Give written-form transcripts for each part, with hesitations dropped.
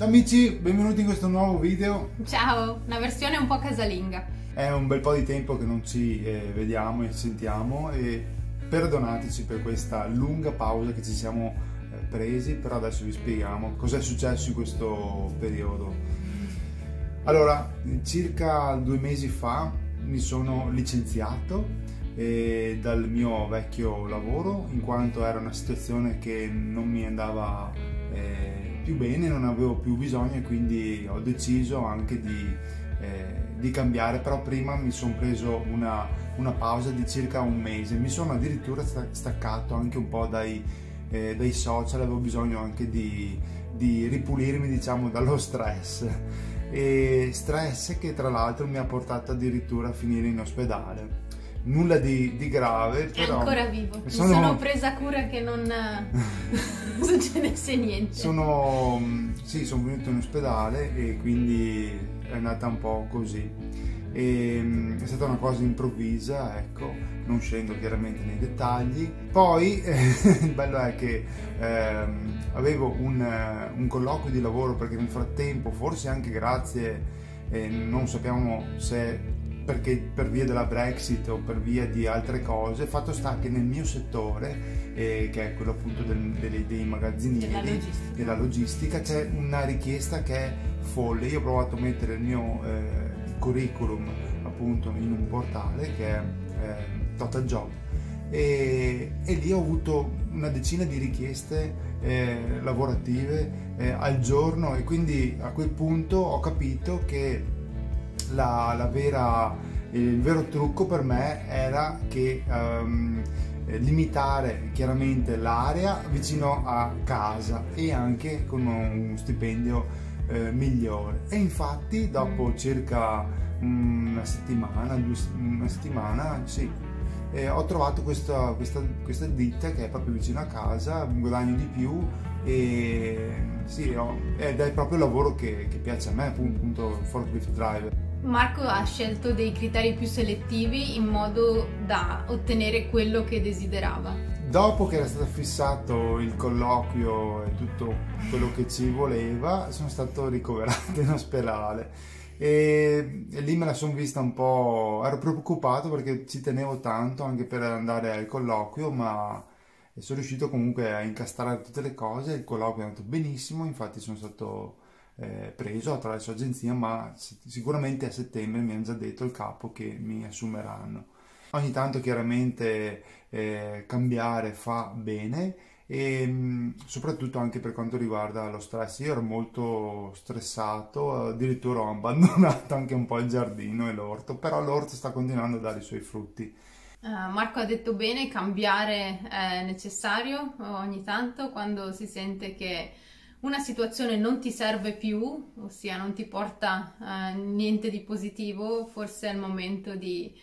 Ciao amici, benvenuti in questo nuovo video. Ciao, una versione un po' casalinga. È un bel po' di tempo che non ci vediamo e sentiamo e perdonateci per questa lunga pausa che ci siamo presi, però adesso vi spieghiamo cosa è successo in questo periodo. Allora, circa 2 mesi fa mi sono licenziato dal mio vecchio lavoro, in quanto era una situazione che non mi andava più bene, non avevo più bisogno e quindi ho deciso anche di cambiare. Però prima mi sono preso una pausa di circa 1 mese, mi sono addirittura staccato anche un po' dai social, avevo bisogno anche di ripulirmi, diciamo, dallo stress, e stress che tra l'altro mi ha portato addirittura a finire in ospedale. Nulla di grave, però è ancora vivo. Mi sono presa cura che non succedesse niente. Sono venuto in ospedale e quindi è andata un po' così. È stata una cosa improvvisa, ecco, non scendo chiaramente nei dettagli. Poi il bello è che avevo un colloquio di lavoro, perché nel frattempo, forse anche grazie, non sappiamo se perché per via della Brexit o per via di altre cose, fatto sta che nel mio settore, che è quello appunto dei magazzinieri, della logistica, c'è una richiesta che è folle. Io ho provato a mettere il mio curriculum appunto in un portale che è Total Job, e lì ho avuto una decina di richieste lavorative al giorno, e quindi a quel punto ho capito che il vero trucco per me era che limitare chiaramente l'area vicino a casa e anche con un stipendio migliore. E infatti dopo circa una settimana, sì, ho trovato questa ditta che è proprio vicino a casa, guadagno di più ed è proprio il lavoro che piace a me, appunto forklift driver. Marco ha scelto dei criteri più selettivi in modo da ottenere quello che desiderava. Dopo che era stato fissato il colloquio e tutto quello che ci voleva, sono stato ricoverato in ospedale e lì me la sono vista un po', ero preoccupato perché ci tenevo tanto anche per andare al colloquio, ma sono riuscito comunque a incastrare tutte le cose. Il colloquio è andato benissimo, infatti sono stato preso attraverso agenzia, ma sicuramente a settembre mi hanno già detto il capo che mi assumeranno. Ogni tanto chiaramente cambiare fa bene, e soprattutto anche per quanto riguarda lo stress. Io ero molto stressato, addirittura ho abbandonato anche un po' il giardino e l'orto, però l'orto sta continuando a dare i suoi frutti. Marco ha detto bene, cambiare è necessario ogni tanto quando si sente che una situazione non ti serve più, ossia non ti porta niente di positivo. Forse è il momento di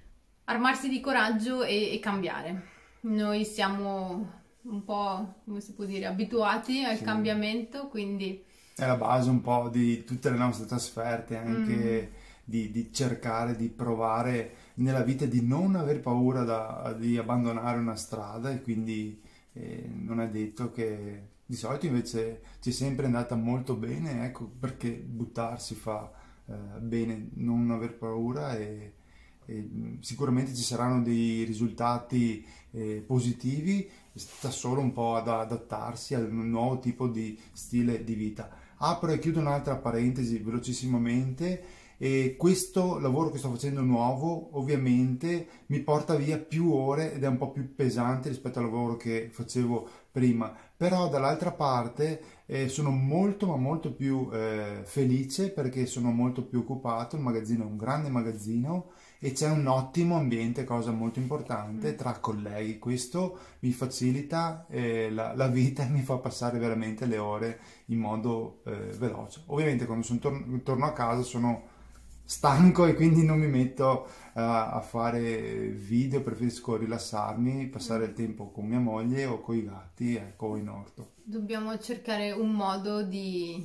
armarsi di coraggio e cambiare. Noi siamo un po', come si può dire, abituati al cambiamento, quindi è la base un po' di tutte le nostre trasferte, anche di cercare di provare nella vita di non aver paura di abbandonare una strada, e quindi non è detto che di solito invece ci è sempre andata molto bene, ecco perché buttarsi fa bene, non aver paura, e sicuramente ci saranno dei risultati positivi. Sta solo un po' ad adattarsi al nuovo tipo di stile di vita. Apro e chiudo un'altra parentesi velocissimamente, e questo lavoro che sto facendo nuovo ovviamente mi porta via più ore ed è un po' più pesante rispetto al lavoro che facevo prima, però dall'altra parte sono molto ma molto più felice perché sono molto più occupato. Il magazzino è un grande magazzino e c'è un ottimo ambiente, cosa molto importante, tra colleghi. Questo mi facilita la vita e mi fa passare veramente le ore in modo veloce. Ovviamente quando torno a casa sono stanco e quindi non mi metto a fare video, preferisco rilassarmi, passare il tempo con mia moglie o con i gatti, ecco, in orto. Dobbiamo cercare un modo di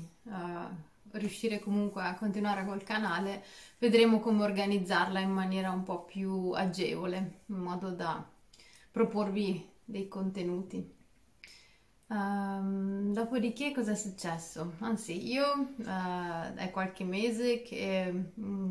riuscire comunque a continuare col canale. Vedremo come organizzarla in maniera un po' più agevole, in modo da proporvi dei contenuti. Dopodiché cosa è successo? Anzi, io è qualche mese che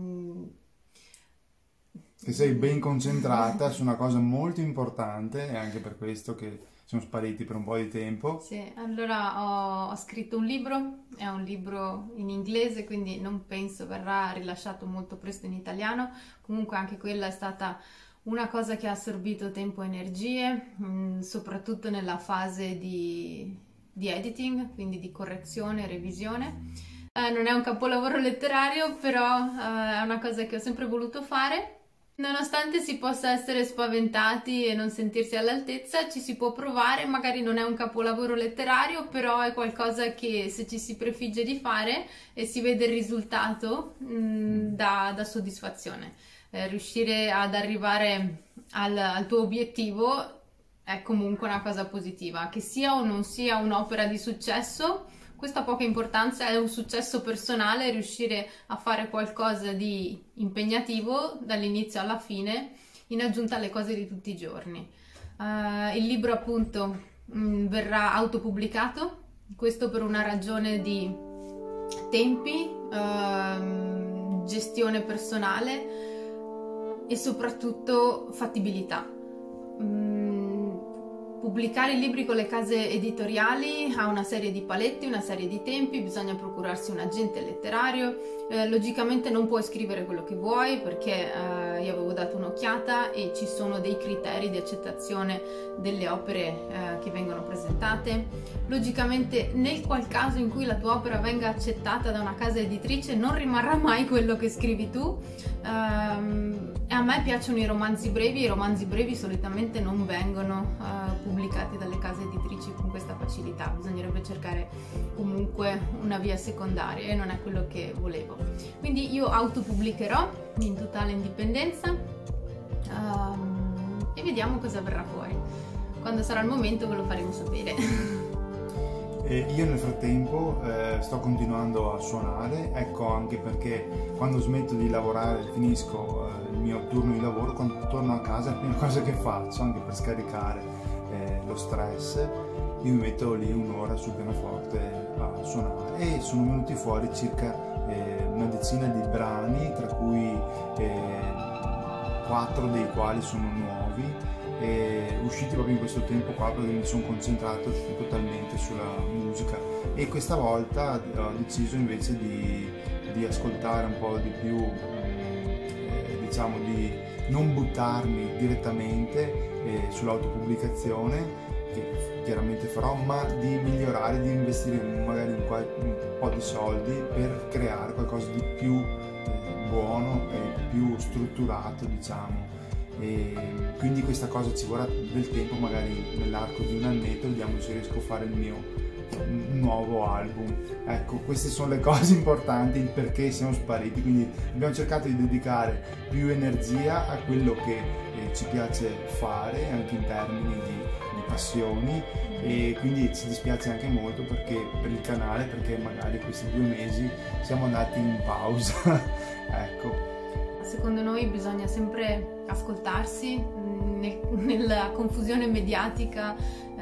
Che sei ben concentrata su una cosa molto importante, e anche per questo che siamo spariti per un po' di tempo. sì, allora ho scritto un libro, è un libro in inglese, quindi non penso verrà rilasciato molto presto in italiano. Comunque anche quella è stata una cosa che ha assorbito tempo e energie, soprattutto nella fase di editing, quindi di correzione e revisione. Non è un capolavoro letterario, però è una cosa che ho sempre voluto fare. Nonostante si possa essere spaventati e non sentirsi all'altezza, ci si può provare, magari non è un capolavoro letterario, però è qualcosa che se ci si prefigge di fare e si vede il risultato, dà soddisfazione. Riuscire ad arrivare al tuo obiettivo è comunque una cosa positiva, che sia o non sia un'opera di successo. Questa ha poca importanza, è un successo personale riuscire a fare qualcosa di impegnativo dall'inizio alla fine, in aggiunta alle cose di tutti i giorni. Il libro appunto verrà autopubblicato, questo per una ragione di tempi, gestione personale e soprattutto fattibilità. Pubblicare i libri con le case editoriali ha una serie di paletti, una serie di tempi, bisogna procurarsi un agente letterario, logicamente non puoi scrivere quello che vuoi perché io avevo dato un'occhiata e ci sono dei criteri di accettazione delle opere che vengono presentate. Logicamente nel qual caso in cui la tua opera venga accettata da una casa editrice non rimarrà mai quello che scrivi tu. E a me piacciono i romanzi brevi solitamente non vengono pubblicati dalle case editrici con questa facilità, bisognerebbe cercare comunque una via secondaria e non è quello che volevo. Quindi io autopubblicherò in totale indipendenza e vediamo cosa verrà fuori. Quando sarà il momento ve lo faremo sapere. E io nel frattempo sto continuando a suonare, ecco anche perché quando smetto di lavorare, finisco il mio turno di lavoro, quando torno a casa la prima cosa che faccio, anche per scaricare lo stress, io mi metto lì un'ora sul pianoforte a suonare e sono venuti fuori circa una decina di brani, tra cui 4 dei quali sono nuovi, usciti proprio in questo tempo qua perché mi sono concentrato totalmente sulla musica e questa volta ho deciso invece di ascoltare un po' di più, diciamo di non buttarmi direttamente sull'autopubblicazione, che chiaramente farò, ma di migliorare, di investire magari un po' di soldi per creare qualcosa di più buono e più strutturato, diciamo. E quindi questa cosa ci vorrà del tempo, magari nell'arco di un annetto vediamo se riesco a fare il mio nuovo album. Ecco, queste sono le cose importanti, il perché siamo spariti, quindi abbiamo cercato di dedicare più energia a quello che ci piace fare anche in termini di passioni, e quindi ci dispiace anche molto perché per il canale, perché magari questi 2 mesi siamo andati in pausa. Ecco. Secondo noi bisogna sempre ascoltarsi nella confusione mediatica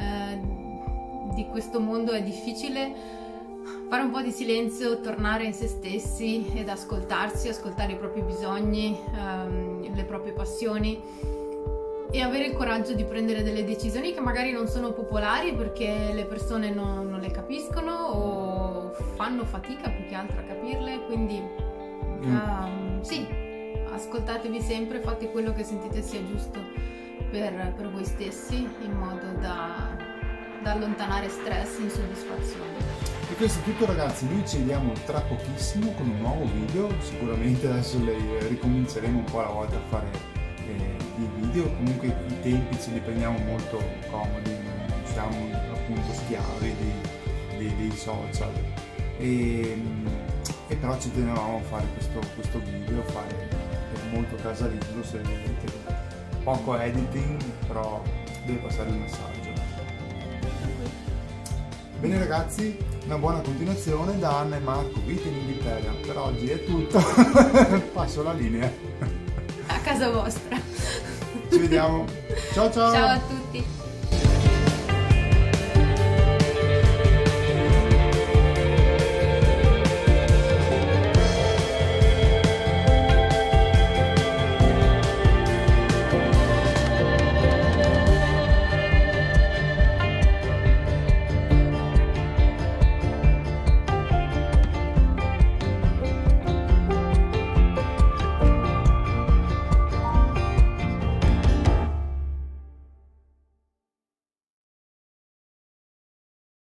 di questo mondo. È difficile fare un po' di silenzio, tornare in se stessi ed ascoltarsi, ascoltare i propri bisogni, le proprie passioni e avere il coraggio di prendere delle decisioni che magari non sono popolari perché le persone non le capiscono o fanno fatica più che altro a capirle, quindi sì, ascoltatevi sempre, fate quello che sentite sia giusto per voi stessi in modo da allontanare stress e insoddisfazione. E questo è tutto ragazzi, noi ci vediamo tra pochissimo con un nuovo video, sicuramente adesso ricominceremo un po' alla volta a fare i video, comunque i tempi ce li prendiamo molto comodi, non siamo appunto schiavi dei social e però ci tenevamo a fare questo video, fare molto casalingo, se vedete, poco editing, però deve passare il messaggio. Bene ragazzi, una buona continuazione da Anna e Marco, Vita in Inghilterra. Per oggi è tutto, passo la linea a casa vostra. Ci vediamo, ciao ciao. Ciao a tutti.